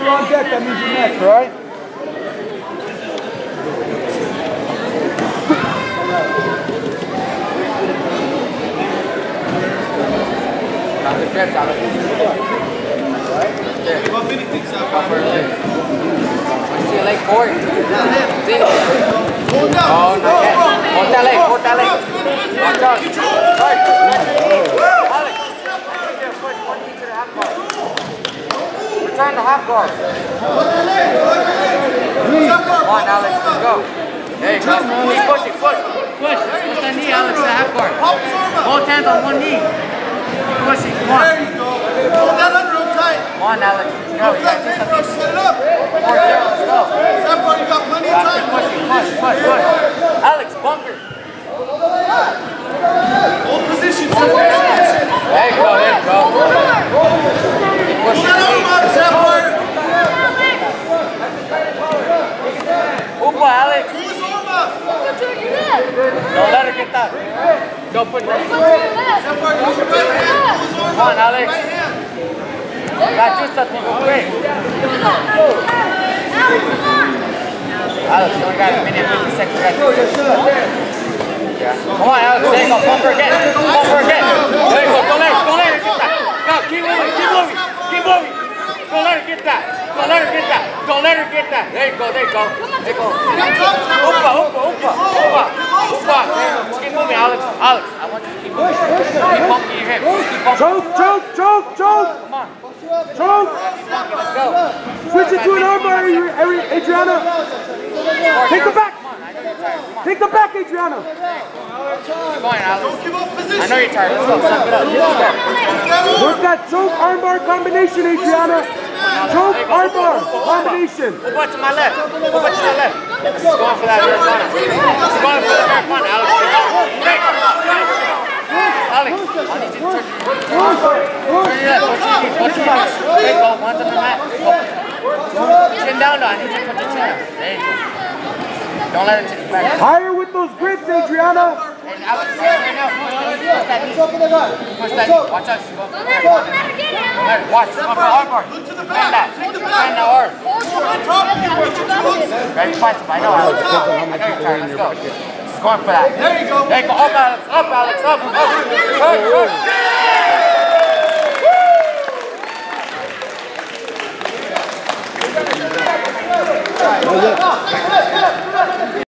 you're on deck, that means you're next, right? I see a leg forward. See? Oh, not yet. Hold that leg, hold that leg. Watch out. Sorry. Alex, I need you to push one knee to the half guard. Return to half guard. Come on, Alex, let's go. There you go. Keep pushing, push. Push. Push that knee, Alex, to half guard. Both hands on one knee. Pushing, come on. There you go. Hold that under tight. Come on, Alex. Let's go. You gotta do something. Set it up. 4-0, let's go. Separ, you got plenty of time. Pushing, push, push, push. Alex, bunker. Hold position. There you go, there you go. Keep pushing. Set him up, Separ. Upa, Alex. Pull his arm up. Don't let her get that. Don't put that. Separ, use your right hand. Pull his arm up. Come on, Alex. Right hand. Got you something. Go quick. Alex, you only got a minute and 50 seconds left. Yeah. Come on, Alex. There you go. Bumper again. Bumper again. There you go. Don't let her get that. Go, keep moving. Keep moving. Keep moving. Don't let her get that. Don't let her get that. Don't let her get that. There you go. There you go. There you go. Upa, upa, upa. Upa. Upa. Just keep moving, Alex. Alex, I want you to keep moving. Keep bumping your hips. Keep bumping. Choke, choke, choke, choke. Come on. Choke. Let's go. Switch it to an armbar, Adriana. Take the back. Come on, I know you're tired. Come on. Take the back, Adriana. Keep going, Alex. Don't give up position. I know you're tired. Let's go. Suck it up. Let's go. Work that choke armbar combination, Adriana. Choke armbar combination. Upa to my left. Upa to my left. She's going for that Arizona. She's going for the Arizona, Alex. Alex, I need you to turn your left. Go to your left. There you go. One's on the mat. Chin down, though. I need you to put your chin down. There you go. Don't let it take you back. Higher with those grips, Adriana. And Alex, right now, push that knee. Push that knee. Watch out. She's going for the Arizona. Watch. She's going for the hard bar. Bend that. Bend that hard. Grab your bicep. I know, Alex. I know you're tired. Let's go. She's going for that. There you go. There you go. Up, Alex. Up, Alex. Up. Good, good.